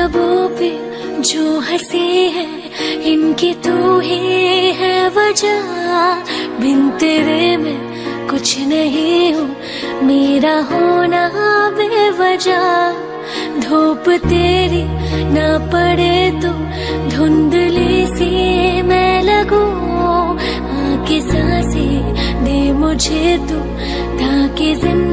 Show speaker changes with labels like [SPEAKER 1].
[SPEAKER 1] लबों पे जो हंसी है, इनकी तू ही है वजह। बिन तेरे मैं कुछ नहीं हूँ, मेरा होना बेवजह। धूप तेरी ना पड़े तो धुंधली सी मैं लगूं। आके सांसें दे मुझे तू, ताकि जिंदगी